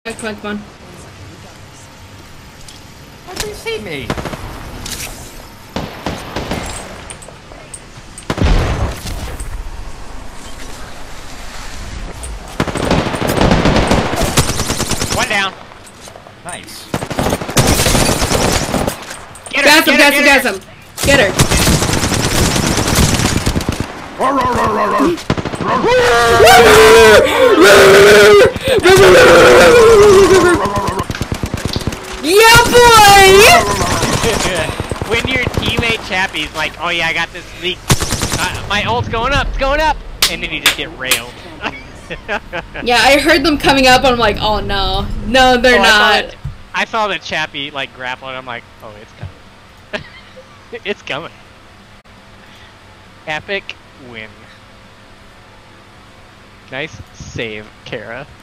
Come on, come on. How'd they see me? One down. Nice. Get her, Gas him. Get her. Yeah, boy! When your teammate Chappie's like, oh yeah, I got this leak. My ult's going up, it's going up. And then you just get railed. Yeah, I heard them coming up and I'm like, oh no. No, they're not. I saw the Chappie like grapple and I'm like, oh, it's coming. It's coming. Epic win. Nice save, Kara.